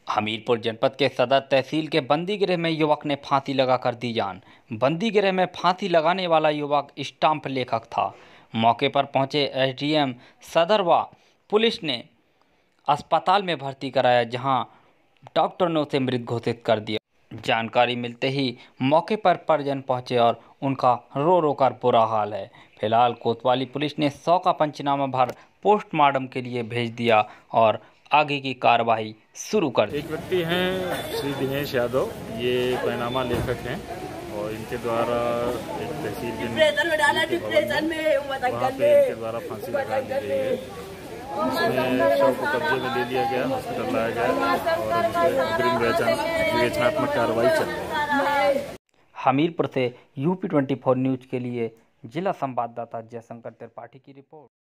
हमीरपुर जनपद के सदर तहसील के बंदीगृह में युवक ने फांसी लगाकर दी जान। बंदीगृह में फांसी लगाने वाला युवक स्टाम्प लेखक था। मौके पर पहुंचे एसडीएम सदर व पुलिस ने अस्पताल में भर्ती कराया, जहां डॉक्टर ने उसे मृत घोषित कर दिया। जानकारी मिलते ही मौके पर परिजन पहुंचे और उनका रो रो कर बुरा हाल है। फिलहाल कोतवाली पुलिस ने 100 का पंचनामा भर पोस्टमार्टम के लिए भेज दिया और आगे की कार्रवाई शुरू कर दी। एक व्यक्ति हैं श्री दिनेश यादव, ये पैनामा लेखक हैं और इनके द्वारा एक तहसील के वहाँ पे इनके द्वारा फांसी लगा दी गई है। इसमें शव को कब्जे में ले लिया गया, हॉस्पिटल लाया गया और विवेचनात्मक कार्रवाई चल रही है। हमीरपुर से UP24 न्यूज के लिए जिला संवाददाता जयशंकर त्रिपाठी की रिपोर्ट।